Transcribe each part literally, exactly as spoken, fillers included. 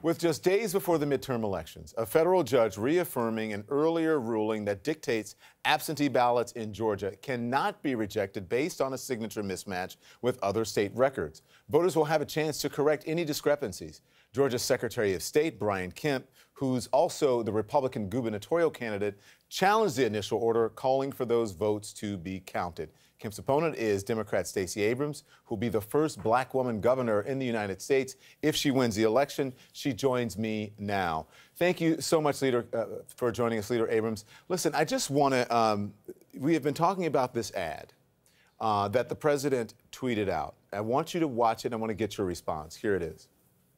With just days before the midterm elections, a federal judge reaffirming an earlier ruling that dictates absentee ballots in Georgia cannot be rejected based on a signature mismatch with other state records. Voters will have a chance to correct any discrepancies. Georgia's Secretary of State, Brian Kemp, who's also the Republican gubernatorial candidate, challenged the initial order, calling for those votes to be counted. Kemp's opponent is Democrat Stacey Abrams, who will be the first black woman governor in the United States if she wins the election. She joins me now. Thank you so much, Leader, uh, for joining us, Leader Abrams. Listen, I just want to, um, we have been talking about this ad uh, that the president tweeted out. I want you to watch it. I want to get your response. Here it is.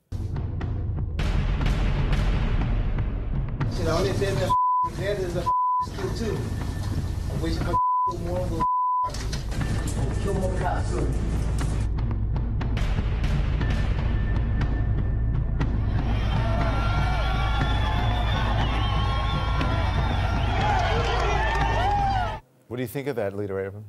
The only thing that dead is a still too. I wish I could more go kill more cops soon. What do you think of that, Leader Abrams?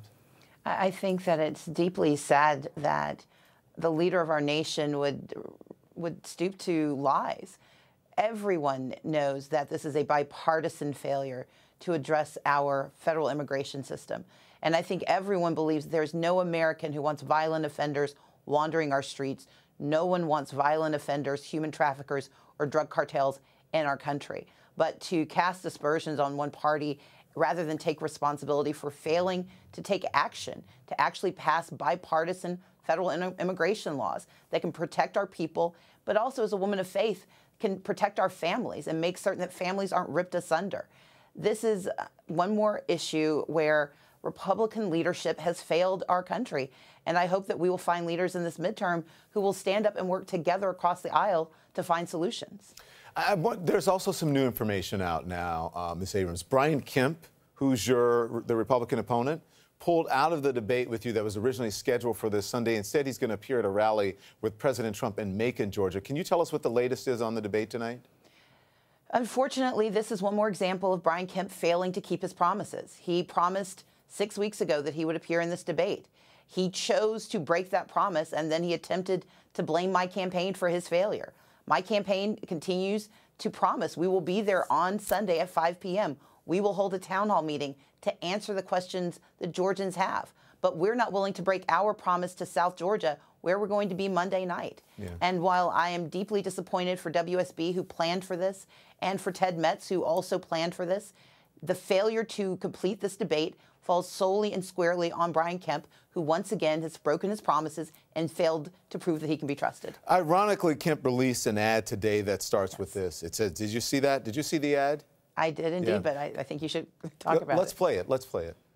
I think that it's deeply sad that the leader of our nation would would stoop to lies. Everyone knows that this is a bipartisan failure to address our federal immigration system. And I think everyone believes there's no American who wants violent offenders wandering our streets. No one wants violent offenders, human traffickers, or drug cartels in our country. But to cast aspersions on one party rather than take responsibility for failing to take action, to actually pass bipartisan federal immigration laws that can protect our people, but also as a woman of faith, can protect our families and make certain that families aren't ripped asunder. This is one more issue where Republican leadership has failed our country. And I hope that we will find leaders in this midterm who will stand up and work together across the aisle to find solutions. I want, there's also some new information out now, uh, Miz Abrams. Brian Kemp, who's your the Republican opponent, pulled out of the debate with you that was originally scheduled for this Sunday. Instead, he's going to appear at a rally with President Trump in Macon, Georgia. Can you tell us what the latest is on the debate tonight? Unfortunately, this is one more example of Brian Kemp failing to keep his promises. He promised six weeks ago that he would appear in this debate. He chose to break that promise, and then he attempted to blame my campaign for his failure. My campaign continues to promise we will be there on Sunday at five p m We will hold a town hall meeting to answer the questions the Georgians have. But we're not willing to break our promise to South Georgia, where we're going to be Monday night. Yeah. And while I am deeply disappointed for W S B, who planned for this, and for Ted Metz, who also planned for this, the failure to complete this debate falls solely and squarely on Brian Kemp, who once again has broken his promises and failed to prove that he can be trusted. Ironically, Kemp released an ad today that starts yes. with this. It says, did you see that? Did you see the ad? I did indeed, yeah. but I, I think you should talk L about let's it. Let's play it. Let's play it.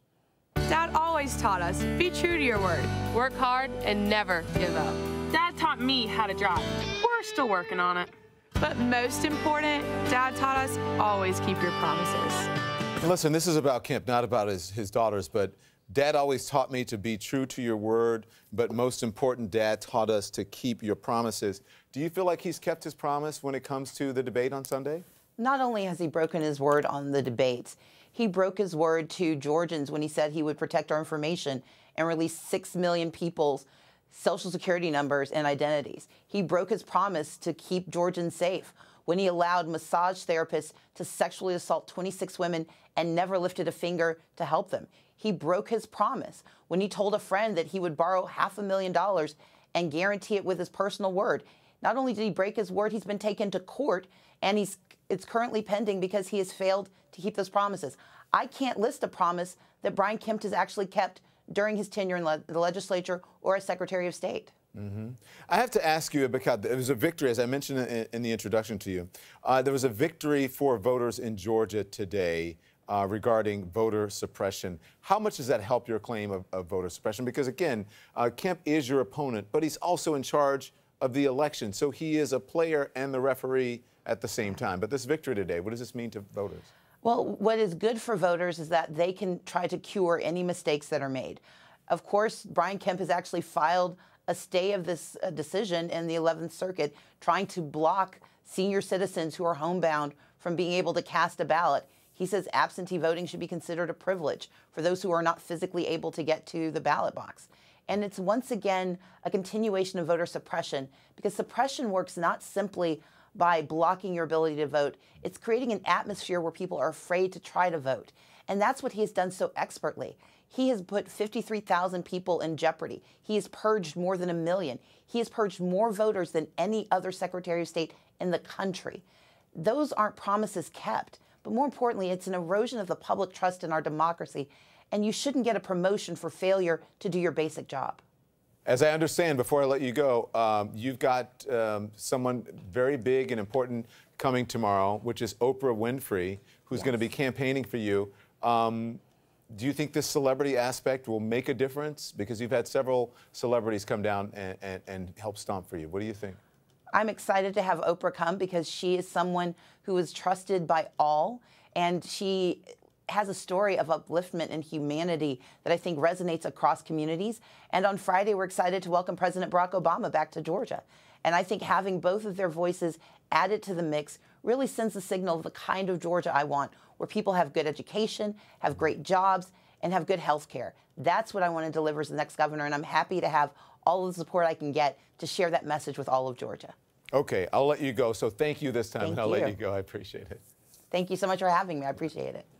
Dad always taught us, be true to your word, work hard, and never give up. Dad taught me how to drive. We're still working on it. But most important, Dad taught us, always keep your promises. Listen, this is about Kemp, not about his, his daughters, but Dad always taught me to be true to your word, but most important, Dad taught us to keep your promises. Do you feel like he's kept his promise when it comes to the debate on Sunday? Not only has he broken his word on the debates, he broke his word to Georgians when he said he would protect our information and release six million people's Social Security numbers and identities. He broke his promise to keep Georgians safe when he allowed massage therapists to sexually assault twenty-six women and never lifted a finger to help them. He broke his promise when he told a friend that he would borrow half a million dollars and guarantee it with his personal word. Not only did he break his word, he's been taken to court, and he's it's currently pending because he has failed to keep those promises. I can't list a promise that Brian Kemp has actually kept during his tenure in le the legislature or as Secretary of State. Mm-hmm. I have to ask you, because it was a victory, as I mentioned in, in the introduction to you, uh, there was a victory for voters in Georgia today uh, regarding voter suppression. How much does that help your claim of, of voter suppression? Because, again, uh, Kemp is your opponent, but he's also in charge of the election. So he is a player and the referee at the same time. But this victory today, what does this mean to voters? Well, what is good for voters is that they can try to cure any mistakes that are made. Of course, Brian Kemp has actually filed a stay of this uh, decision in the eleventh Circuit, trying to block senior citizens who are homebound from being able to cast a ballot. He says absentee voting should be considered a privilege for those who are not physically able to get to the ballot box. And it's once again a continuation of voter suppression, because suppression works not simply by blocking your ability to vote. It's creating an atmosphere where people are afraid to try to vote. And that's what he has done so expertly. He has put fifty-three thousand people in jeopardy. He has purged more than a million. He has purged more voters than any other Secretary of State in the country. Those aren't promises kept. But more importantly, it's an erosion of the public trust in our democracy. And you shouldn't get a promotion for failure to do your basic job. As I understand, before I let you go, um, you've got um, someone very big and important coming tomorrow, which is Oprah Winfrey, who's yes. going to be campaigning for you. Um, do you think this celebrity aspect will make a difference? Because you've had several celebrities come down and, and, and help stomp for you. What do you think? I'm excited to have Oprah come because she is someone who is trusted by all, and she has a story of upliftment and humanity that I think resonates across communities. And on Friday, we're excited to welcome President Barack Obama back to Georgia. And I think having both of their voices added to the mix really sends a signal of the kind of Georgia I want, where people have good education, have great jobs, and have good health care. That's what I want to deliver as the next governor, and I'm happy to have all of the support I can get to share that message with all of Georgia. Okay, I'll let you go. So thank you this time, Thank and I'll you. let you go. I appreciate it. Thank you so much for having me. I appreciate it.